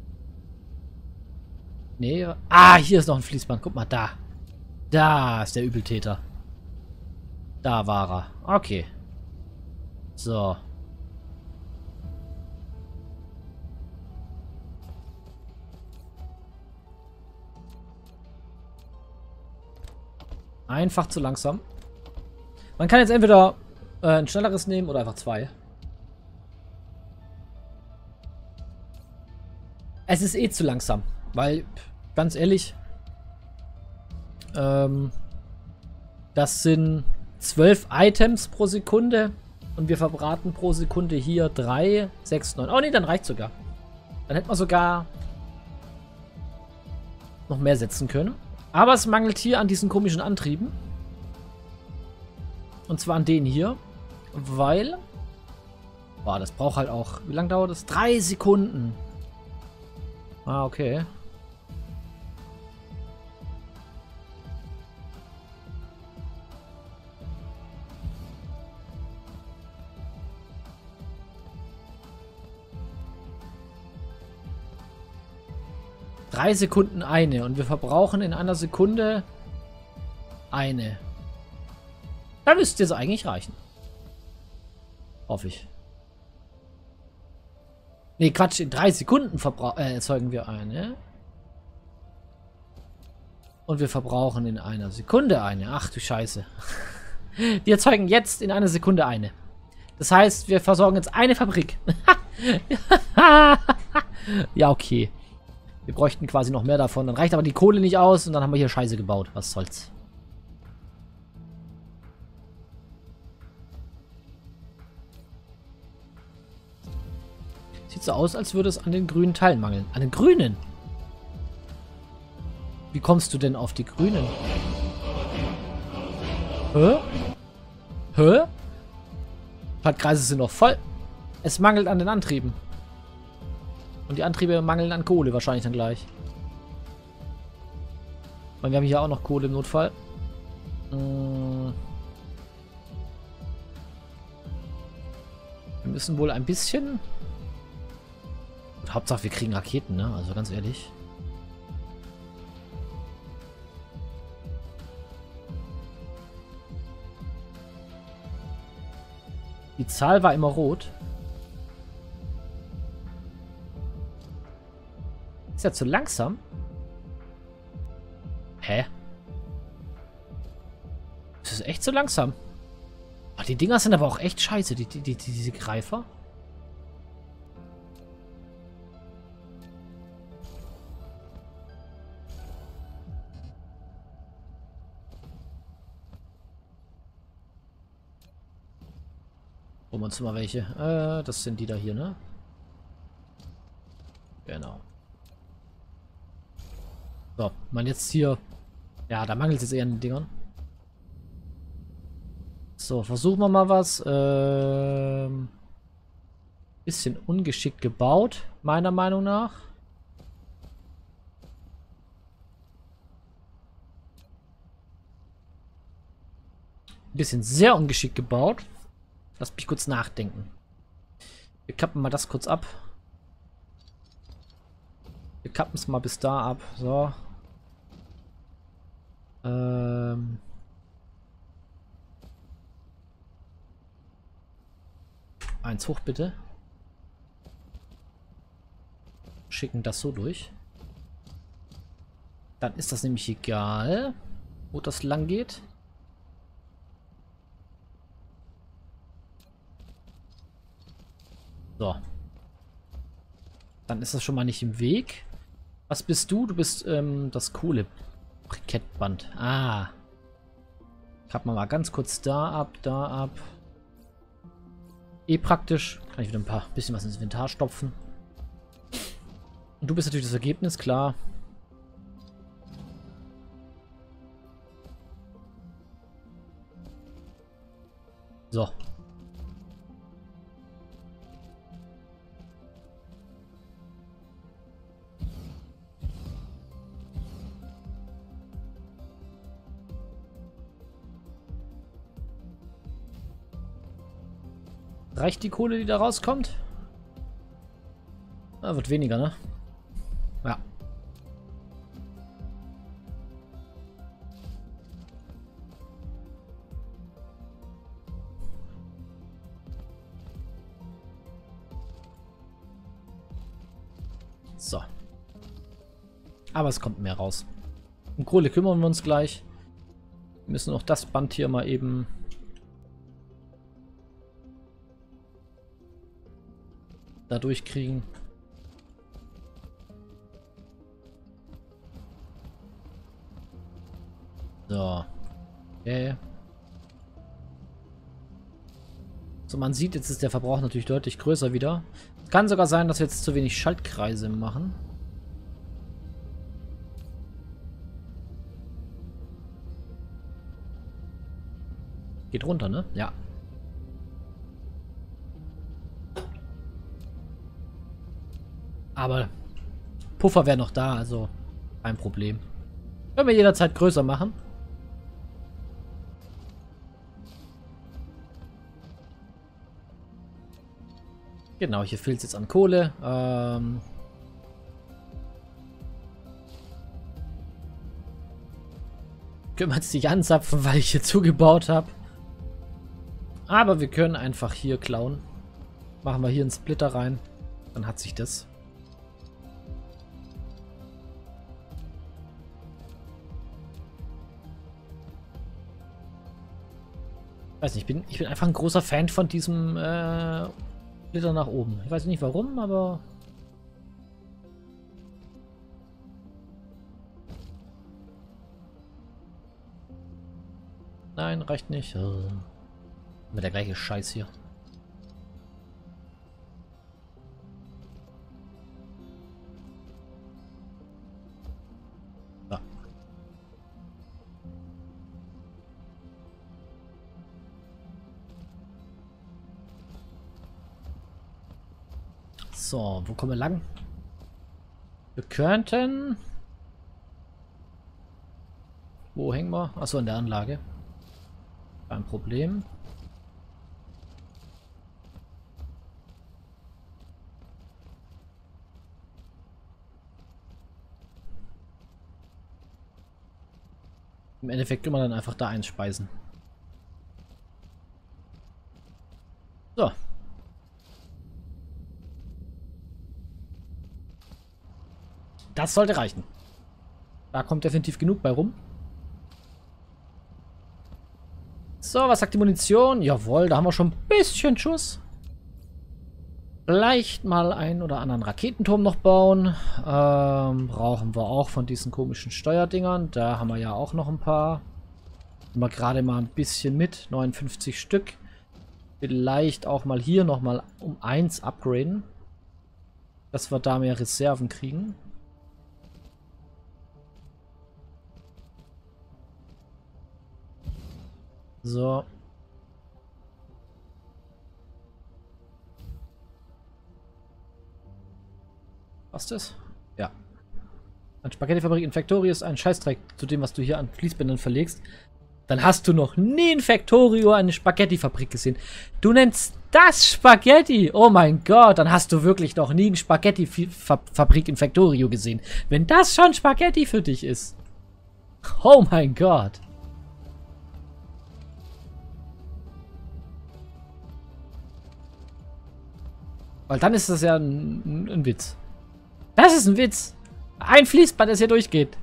Nee. Ah, hier ist noch ein Fließband. Guck mal, da. Da ist der Übeltäter. Da war er. Okay. So. Einfach zu langsam. Man kann jetzt entweder äh, ein schnelleres nehmen oder einfach zwei. Es ist eh zu langsam. Weil, ganz ehrlich, ähm, das sind zwölf Items pro Sekunde und wir verbraten pro Sekunde hier drei, sechs, neun. Oh ne, dann reicht sogar. Dann hätten wir sogar noch mehr setzen können. Aber es mangelt hier an diesen komischen Antrieben. Und zwar an denen hier. Weil... Boah, das braucht halt auch... Wie lange dauert das? Drei Sekunden. Ah, okay. Drei Sekunden eine. Und wir verbrauchen in einer Sekunde eine. Da müsste es eigentlich reichen. Hoffe ich. Nee, Quatsch. In drei Sekunden äh, erzeugen wir eine. Und wir verbrauchen in einer Sekunde eine. Ach du Scheiße. Wir erzeugen jetzt in einer Sekunde eine. Das heißt, wir versorgen jetzt eine Fabrik. Ja, okay. Wir bräuchten quasi noch mehr davon. Dann reicht aber die Kohle nicht aus und dann haben wir hier Scheiße gebaut. Was soll's. Sieht so aus, als würde es an den grünen Teilen mangeln. An den grünen? Wie kommst du denn auf die grünen? Hä? Hä? Schaltkreise sind noch voll. Es mangelt an den Antrieben. Und die Antriebe mangeln an Kohle wahrscheinlich dann gleich. Und wir haben hier auch noch Kohle im Notfall. Hm. Wir müssen wohl ein bisschen... Und Hauptsache wir kriegen Raketen, ne? Also ganz ehrlich. Die Zahl war immer rot. Ist ja zu langsam. Hä? Das ist echt zu langsam. Oh, die Dinger sind aber auch echt scheiße, die, die, die, diese Greifer. Holen wir uns mal welche. Äh, das sind die da hier, ne? Genau. So, man jetzt hier... Ja, da mangelt es jetzt eher an den Dingern. So, versuchen wir mal was. Ähm... Bisschen ungeschickt gebaut, meiner Meinung nach. bisschen sehr ungeschickt gebaut. Lass mich kurz nachdenken. Wir kappen mal das kurz ab. Wir kappen es mal bis da ab. So. Ähm. Eins hoch bitte. Schicken das so durch. Dann ist das nämlich egal, wo das lang geht. So. Dann ist das schon mal nicht im Weg. Was bist du? Du bist ähm, das coole Brikettband. Ah. Kappen wir mal ganz kurz da ab, da ab. Eh praktisch. Kann ich wieder ein paar bisschen was ins Inventar stopfen. Und du bist natürlich das Ergebnis, klar. So. Reicht die Kohle, die da rauskommt? Ah, wird weniger, ne? Ja. So. Aber es kommt mehr raus. Um Kohle kümmern wir uns gleich. Wir müssen auch das Band hier mal eben... da durchkriegen. So. Okay. So, man sieht, jetzt ist der Verbrauch natürlich deutlich größer wieder. Es kann sogar sein, dass wir jetzt zu wenig Schaltkreise machen. Geht runter, ne? Ja. Aber Puffer wäre noch da, also kein Problem. Können wir jederzeit größer machen. Genau, hier fehlt es jetzt an Kohle. Ähm können wir jetzt nicht anzapfen, weil ich hier zugebaut habe. Aber wir können einfach hier klauen. Machen wir hier einen Splitter rein. Dann hat sich das. Weiß nicht, ich bin, ich bin einfach ein großer Fan von diesem äh, Splitter nach oben. Ich weiß nicht warum, aber... Nein, reicht nicht. Oh. Mit der gleiche Scheiß hier. So. So, wo kommen wir lang? Wir könnten... Wo hängen wir? Achso, in der Anlage. Kein Problem. Im Endeffekt können wir dann einfach da einspeisen. So. Das sollte reichen. Da kommt definitiv genug bei rum. So, was sagt die Munition? Jawohl, da haben wir schon ein bisschen Schuss. Vielleicht mal einen oder anderen Raketenturm noch bauen. Ähm, brauchen wir auch von diesen komischen Steuerdingern. Da haben wir ja auch noch ein paar. Nehmen wir gerade mal ein bisschen mit. neunundfünfzig Stück. Vielleicht auch mal hier nochmal um eins upgraden. Dass wir da mehr Reserven kriegen. So. Was ist das? Ja. Eine Spaghetti-Fabrik in Factory ist ein Scheißdreck zu dem, was du hier an Fließbändern verlegst. Dann hast du noch nie in Factorio eine Spaghetti-Fabrik gesehen. Du nennst das Spaghetti. Oh mein Gott, dann hast du wirklich noch nie eine Spaghetti-Fabrik in Factorio gesehen. Wenn das schon Spaghetti für dich ist. Oh mein Gott. Weil dann ist das ja ein, ein Witz. Das ist ein Witz. Ein Fließband, das hier durchgeht.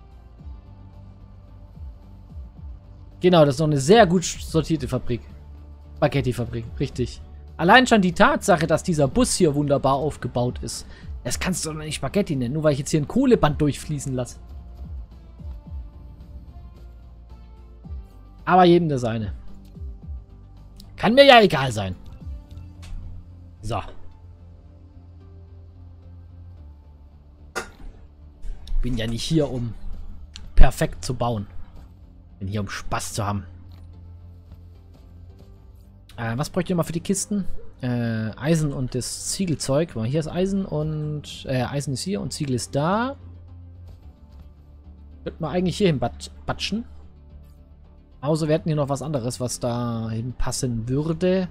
Genau, das ist noch eine sehr gut sortierte Fabrik. Spaghetti-Fabrik, richtig. Allein schon die Tatsache, dass dieser Bus hier wunderbar aufgebaut ist. Das kannst du doch nicht Spaghetti nennen, nur weil ich jetzt hier ein Kohleband durchfließen lasse. Aber jedem das seine. Kann mir ja egal sein. So. Bin ja nicht hier, um perfekt zu bauen. Bin hier, um Spaß zu haben. Äh, was bräuchte ich mal für die Kisten? Äh, Eisen und das Ziegelzeug. Hier ist Eisen und... Äh, Eisen ist hier und Ziegel ist da. Könnten wir eigentlich hier hin batschen. Außer wir hätten hier noch was anderes, was da hinpassen würde.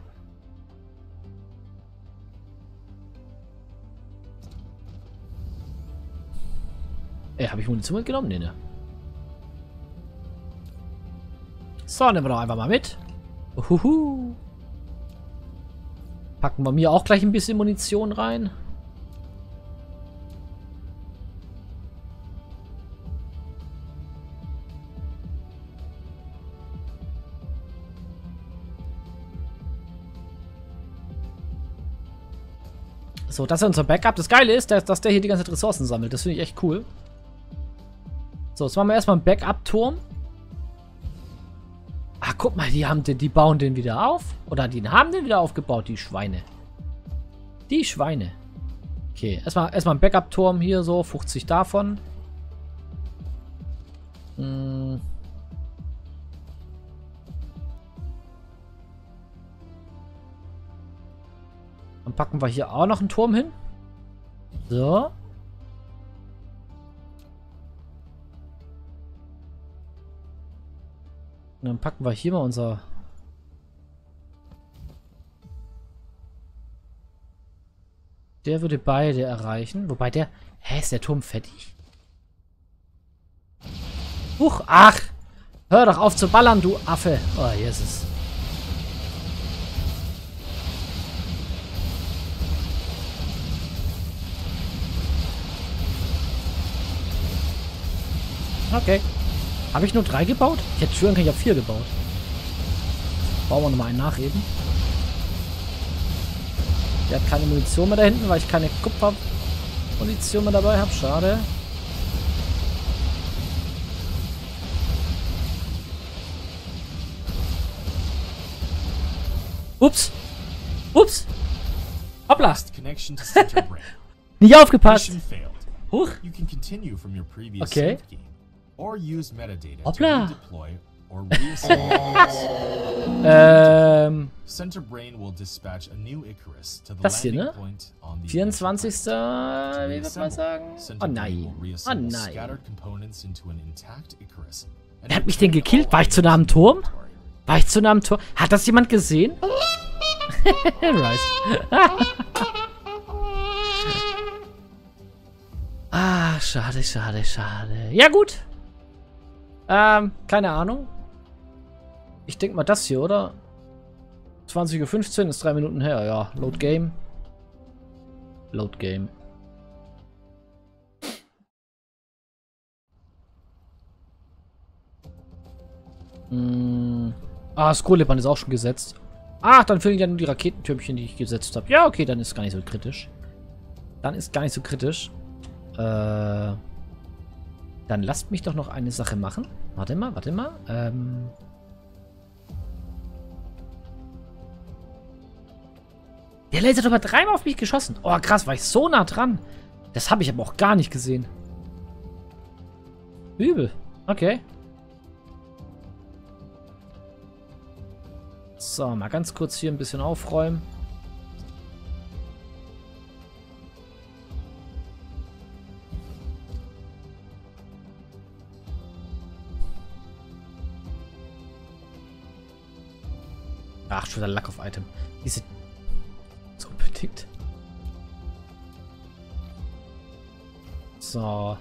Ey, habe ich Munition mitgenommen? Nee, ne. So, nehmen wir doch einfach mal mit. Uhuhu. Packen wir mir auch gleich ein bisschen Munition rein. So, das ist unser Backup. Das Geile ist, dass, dass der hier die ganze Zeit Ressourcen sammelt. Das finde ich echt cool. So, jetzt machen wir erstmal einen Backup-Turm. Ah, guck mal, die, haben den, die bauen den wieder auf. Oder die haben den wieder aufgebaut, die Schweine. Die Schweine. Okay, erstmal erstmal ein Backup-Turm hier, so fünfzig davon. Hm. Dann packen wir hier auch noch einen Turm hin. So. Und dann packen wir hier mal unser... Der würde beide erreichen. Wobei der... Hä, ist der Turm fertig? Huch, ach! Hör doch auf zu ballern, du Affe! Oh, Jesus. Okay. Habe ich nur drei gebaut? Ich hätte schwören können, ich habe vier gebaut. Bauen wir nochmal einen nach eben. Der hat keine Munition mehr da hinten, weil ich keine Kupfermunition mehr dabei habe. Schade. Ups. Ups. Hoppla. Nicht aufgepasst. Huch. Okay. Hoppla. Ähm. Das hier, ne? vierundzwanzigster Wie wird man sagen? Oh nein. Oh nein. Wer hat mich denn gekillt? War ich zu nah am Turm? War ich zu nah am Turm? Hat das jemand gesehen? Rice. Ah, schade, schade, schade. Ja, gut. Ähm, keine Ahnung. Ich denke mal das hier, oder? zwanzig Uhr fünfzehn ist drei Minuten her. Ja, Load Game. Load Game. Hm. Ah, das Kohleband ist auch schon gesetzt. Ach, dann fehlen ja nur die Raketentürmchen, die ich gesetzt habe. Ja, okay, dann ist gar nicht so kritisch. Dann ist gar nicht so kritisch. Äh... Dann lasst mich doch noch eine Sache machen. Warte mal, warte mal. Ähm... Der Laser hat aber dreimal auf mich geschossen. Oh, krass, war ich so nah dran. Das habe ich aber auch gar nicht gesehen. Übel. Okay. So, mal ganz kurz hier ein bisschen aufräumen. Ach, schon wieder Lack auf Item. Diese... So unbedingt. So.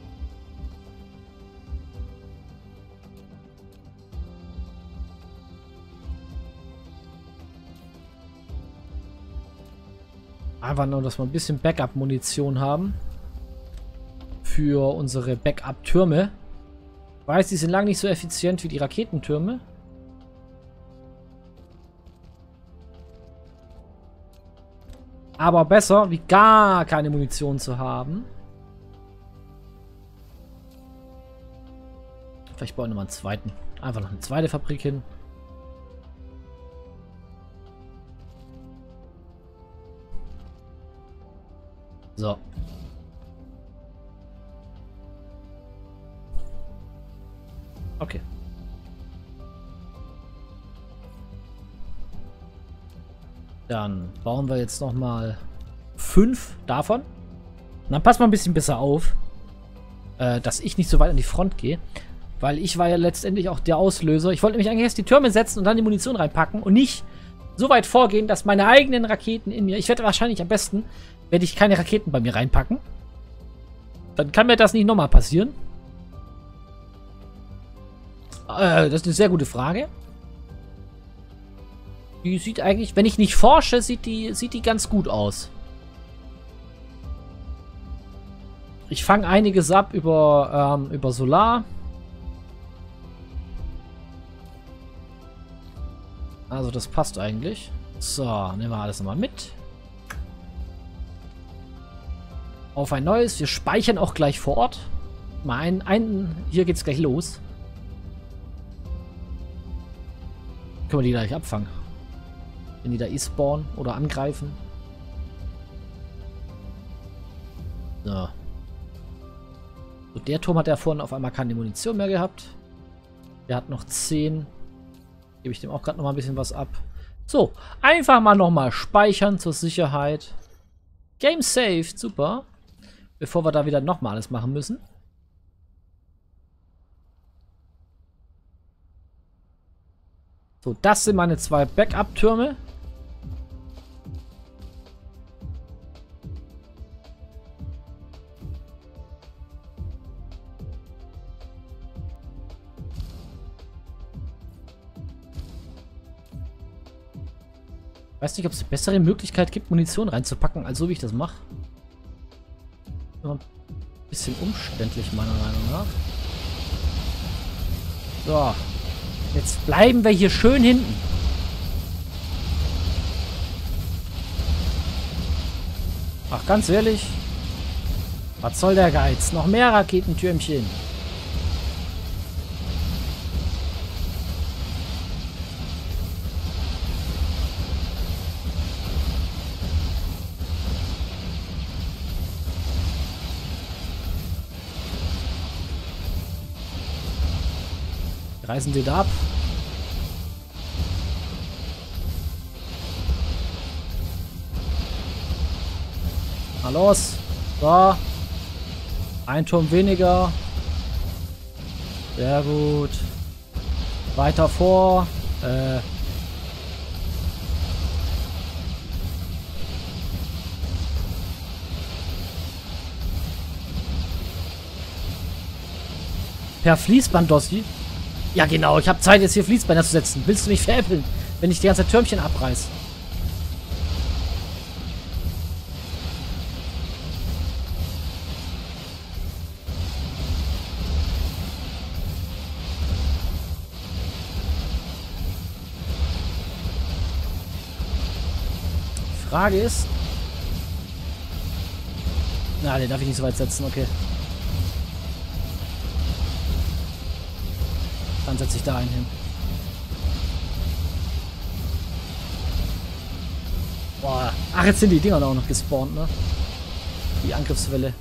Einfach nur, dass wir ein bisschen Backup-Munition haben. Für unsere Backup-Türme. Ich weiß, die sind lange nicht so effizient wie die Raketentürme. Aber besser, wie gar keine Munition zu haben. Vielleicht bauen wir mal einen zweiten. Einfach noch eine zweite Fabrik hin. So. Okay. Dann bauen wir jetzt noch mal fünf davon. Und dann passt mal ein bisschen besser auf, äh, dass ich nicht so weit an die Front gehe. Weil ich war ja letztendlich auch der Auslöser. Ich wollte nämlich eigentlich erst die Türme setzen und dann die Munition reinpacken und nicht so weit vorgehen, dass meine eigenen Raketen in mir... Ich werde wahrscheinlich am besten, werde ich keine Raketen bei mir reinpacken. Dann kann mir das nicht nochmal passieren. Äh, das ist eine sehr gute Frage. Die sieht eigentlich, wenn ich nicht forsche, sieht die, sieht die ganz gut aus. Ich fange einiges ab über, ähm, über Solar. Also das passt eigentlich. So, nehmen wir alles nochmal mit. Auf ein neues. Wir speichern auch gleich vor Ort. Mal ein, ein hier geht's gleich los. Können wir die gleich abfangen. Wenn die da eh spawnen oder angreifen. So. So, der Turm hat ja vorhin auf einmal keine Munition mehr gehabt. Der hat noch zehn. Gebe ich dem auch gerade noch mal ein bisschen was ab. So, einfach mal noch mal speichern zur Sicherheit. Game saved, super. Bevor wir da wieder noch mal alles machen müssen. So, das sind meine zwei Backup-Türme. Ich weiß nicht, ob es eine bessere Möglichkeit gibt, Munition reinzupacken, als so wie ich das mache. Ein bisschen umständlich, meiner Meinung nach. So. Jetzt bleiben wir hier schön hinten. Ach, ganz ehrlich. Was soll der Geiz? Noch mehr Raketentürmchen. Reißen sie da ab. Na los. So. Ein Turm weniger. Sehr gut. Weiter vor. Äh. Per Fließband-Dossi. Ja genau, ich habe Zeit jetzt hier Fließbänder zu setzen. Willst du mich veräppeln, wenn ich die ganze Türmchen abreiß? Die Frage ist... Na, den darf ich nicht so weit setzen, okay. Dann setze ich da einen hin. Boah. Ach, jetzt sind die Dinger auch noch gespawnt, ne? Die Angriffswelle.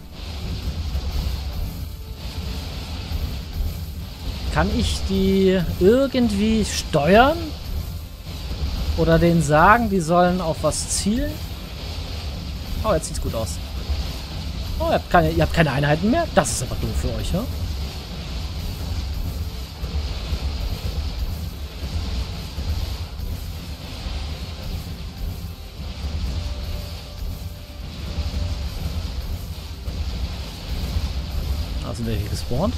Kann ich die irgendwie steuern? Oder denen sagen, die sollen auf was zielen? Oh, jetzt sieht's gut aus. Oh, ihr habt keine, ihr habt keine Einheiten mehr? Das ist aber doof für euch, ne? Da sind welche gespawnt.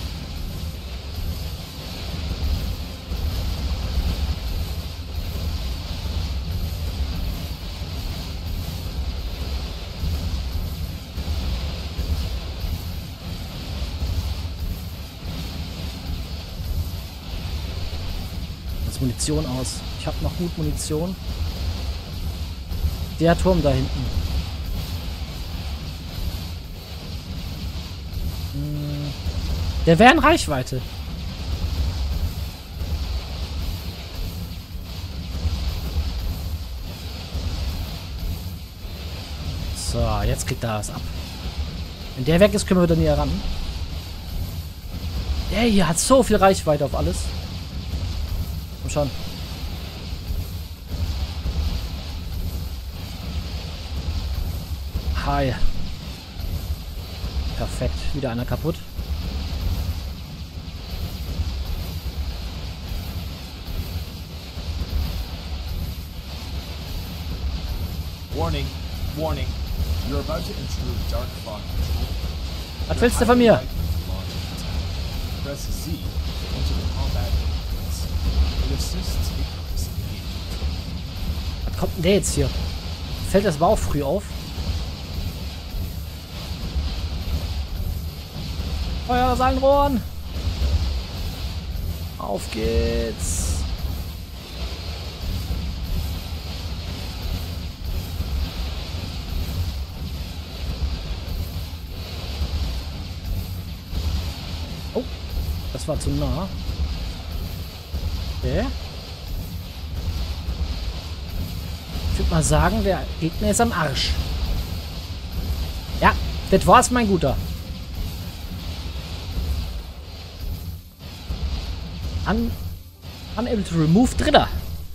Jetzt Munition aus. Ich habe noch gut Munition. Der Turm da hinten. Hm. Der wäre in Reichweite. So, jetzt kriegt er was ab. Wenn der weg ist, können wir wieder näher ran. Der hier hat so viel Reichweite auf alles. Komm schon. Hi. Perfekt. Wieder einer kaputt.
Warning. Warning. You're about to intrude Dark Fog control.
Was willst du von mir?
Press Z into the combat inputs. It assists victims in the game.
Was kommt denn der jetzt hier? Fällt das aber auch früh auf? Feuer aus allen Rohren! Auf geht's! Oh, das war zu nah. Okay. Ich würde mal sagen, der Gegner ist am Arsch. Ja, das war's, mein Guter. Un unable to remove Dritter.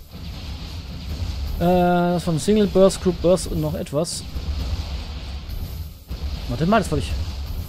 Äh, das von Single Burst, Group Burst und noch etwas. Warte mal, das wollte ich.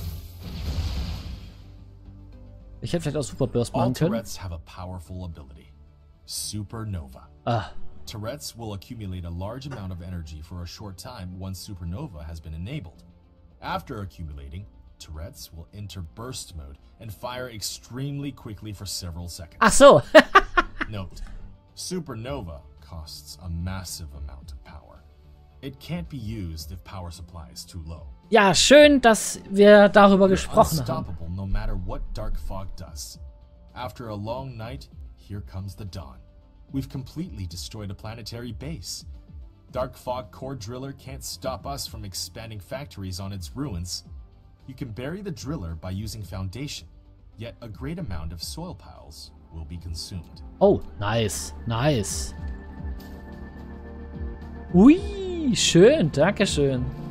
Ich hätte vielleicht auch Super Burst machen können.
Turrets have a powerful ability. Supernova.
Ah.
Turrets will accumulate a large amount of energy for a short time once Supernova has been enabled. After accumulating, turrets will enter burst mode and fire extremely quickly for several seconds.
Ach so.
Note, Supernova costs a massive amount of power. It can't be used if power supply is too low.
Ja, schön, dass wir darüber
You're
gesprochen haben.
unstoppable no matter what Dark Fog does. After a long night, here comes the dawn. We've completely destroyed a planetary base. Dark Fog Core Driller can't stop us from expanding factories on its ruins. You can bury the driller by using foundation, yet a great amount of soil piles will be consumed.
Oh, nice, nice. Ui, schön, danke schön.